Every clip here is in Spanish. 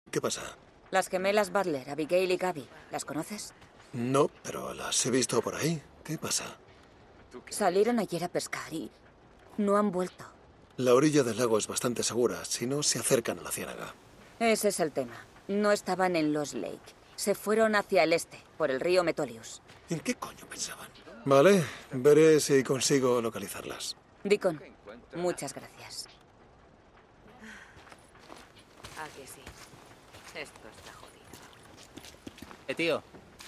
¿Qué pasa? Las gemelas Butler, Abigail y Gabby. ¿Las conoces? No, pero las he visto por ahí. ¿Qué pasa? Salieron ayer a pescar y no han vuelto. La orilla del lago es bastante segura, si no se acercan a la ciénaga. Ese es el tema. No estaban en Lost Lake. Se fueron hacia el este, por el río Metolius. ¿En qué coño pensaban? Vale, veré si consigo localizarlas. Deacon, muchas gracias. Aquí sí. Esto está jodido. Tío.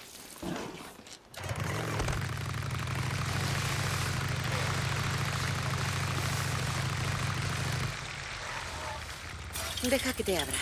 Deja que te abra.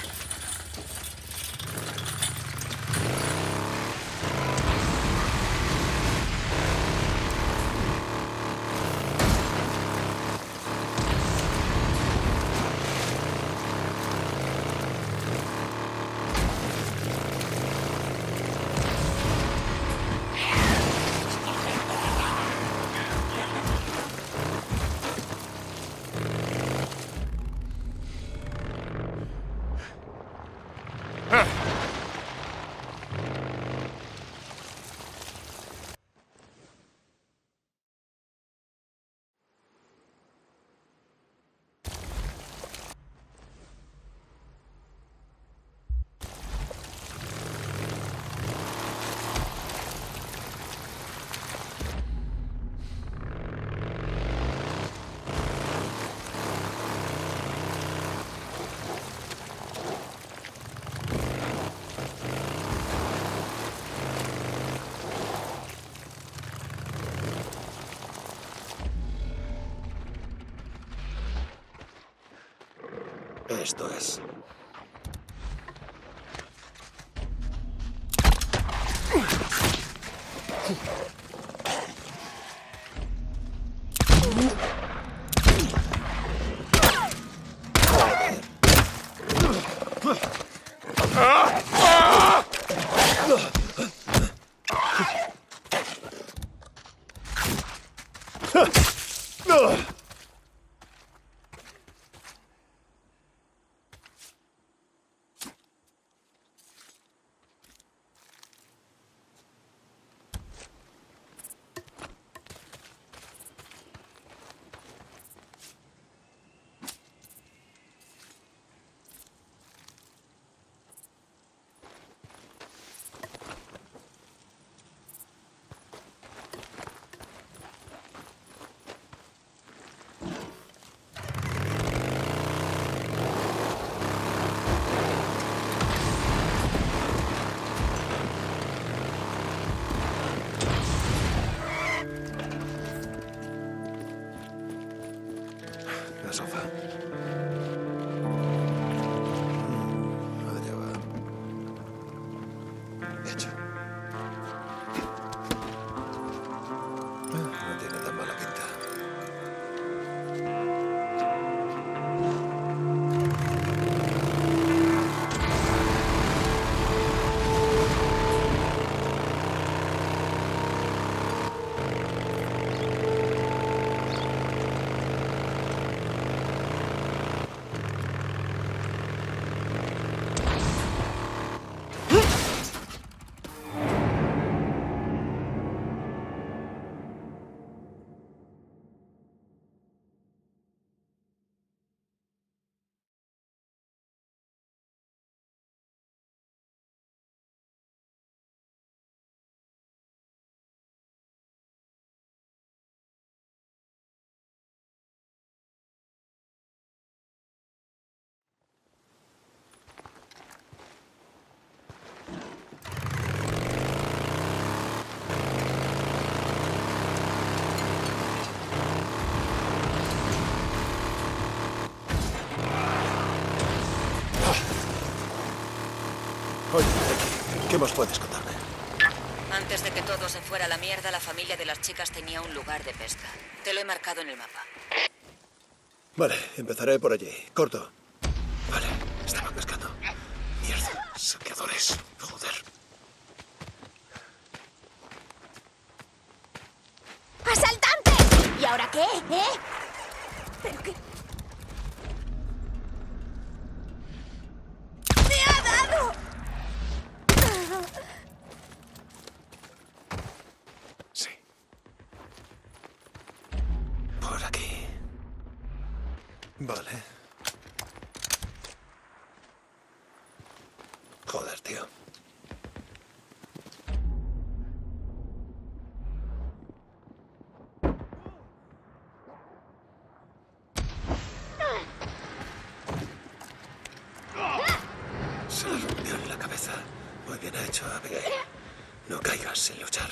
Esto es. La sofá. Allá va. Hecho. No tiene tan mala pinta. Oye, ¿qué más puedes contarme? Antes de que todo se fuera a la mierda, la familia de las chicas tenía un lugar de pesca. Te lo he marcado en el mapa. Vale, empezaré por allí. Corto. Vale, estaban pescando. Mierda, saqueadores. Joder. ¡Asaltante! ¿Y ahora qué? ¿Pero qué? ¡Me ha dado! Vale. Joder, tío. Se la rompió en la cabeza. Muy bien hecho, Abigail. No caigas sin luchar.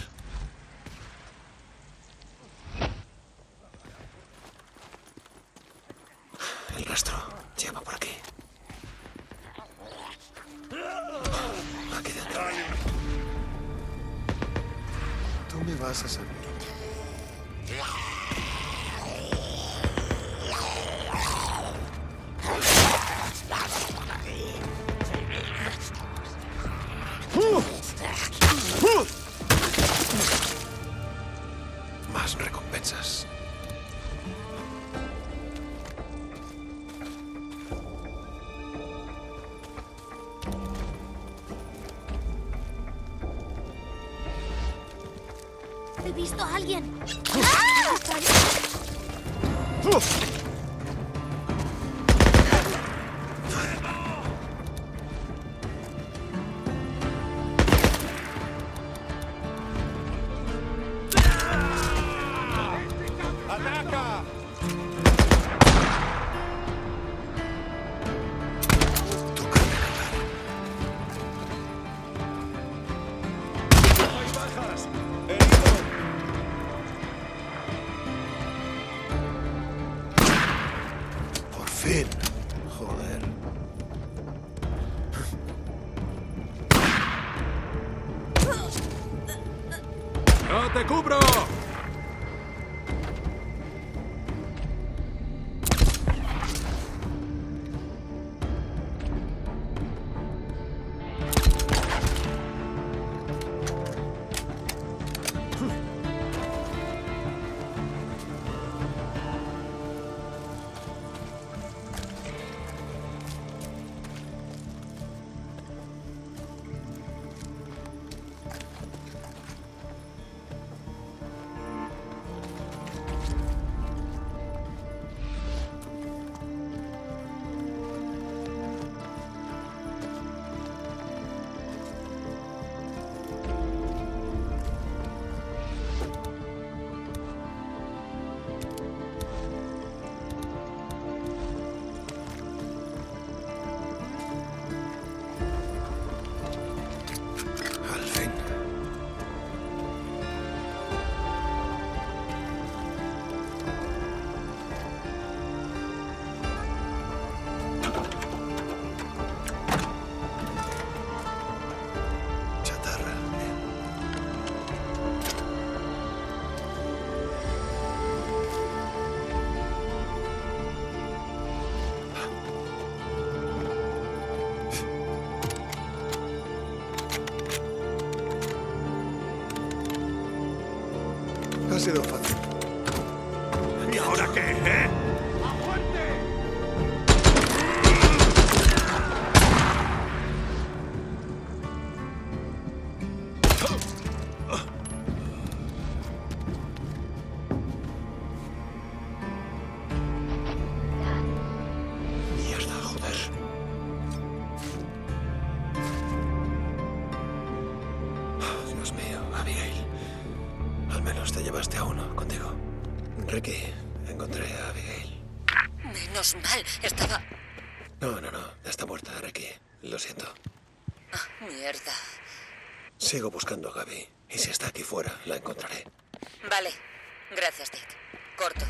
El rastro lleva por aquí. Aquí dentro. Tú me vas a servir. Más recompensas. He visto a alguien. Por fin. Joder. ¡No te cubro! Al fin. Chatarra. Bien. Ha sido fácil. ¿Y ahora qué, eh? Mierda, joder. Dios mío, Abigail. Al menos te llevaste a uno contigo. Ricky, encontré a Abigail. Menos mal, estaba... No, no, no. Está muerta, Ricky. Lo siento. Ah, mierda. Sigo buscando a Gaby. Y si está aquí fuera, la encontraré. Vale, gracias, Dick. Corto.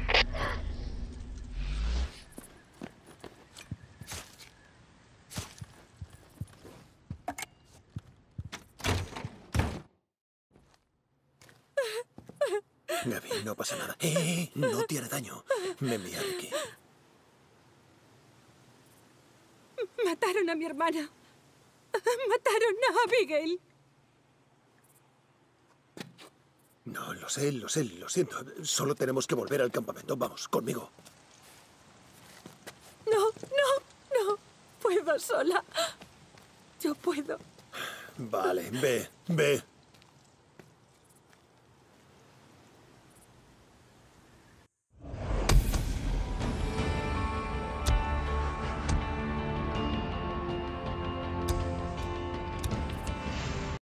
Gaby, no pasa nada. No tiene daño. Me envía Ricky. Mataron a mi hermana. Mataron a Abigail. No, lo sé, lo siento. Solo tenemos que volver al campamento. Vamos, conmigo. No, no, no. Puedo sola. Yo puedo. Vale, ve.